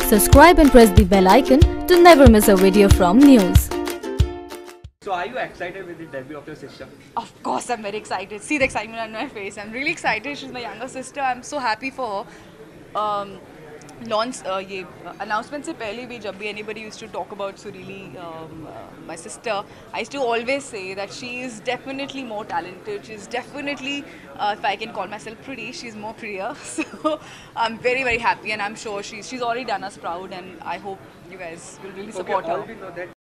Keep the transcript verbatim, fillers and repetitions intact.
Subscribe and press the bell icon to never miss a video from NYOOOZ. So are you excited with the debut of your sister? Of course I'm very excited. See the excitement on my face. I'm really excited. She's my younger sister. I'm so happy for her. Um, launch uh, ये announcement से पहले भी जब भी anybody used to talk about Surilie, um, uh, my sister, I used to always say that she is definitely more talented. She's definitely, uh, if I can call myself pretty, she's more prettier. So I'm very very happy, and I'm sure she's she's already done us proud, and I hope you guys will really support okay, her. All we know that